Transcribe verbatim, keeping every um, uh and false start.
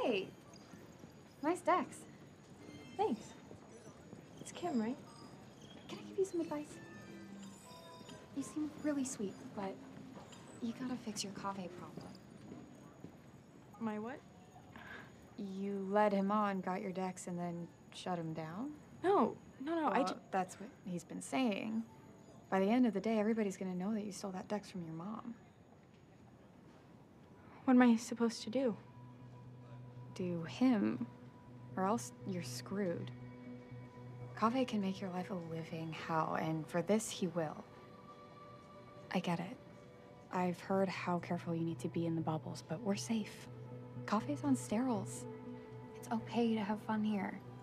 Hey! Nice decks. Thanks. It's Kim, right? Can I give you some advice? You seem really sweet, but you gotta fix your Kaveh problem. My what? You led him on, got your decks, and then shut him down? No, no, no, well, I just... That's what he's been saying. By the end of the day, everybody's gonna know that you stole that dex from your mom. What am I supposed to do? Do him, or else you're screwed. Kaveh can make your life a living hell, and for this he will. I get it. I've heard how careful you need to be in the bubbles, but we're safe. Kaveh's on sterols. It's okay to have fun here.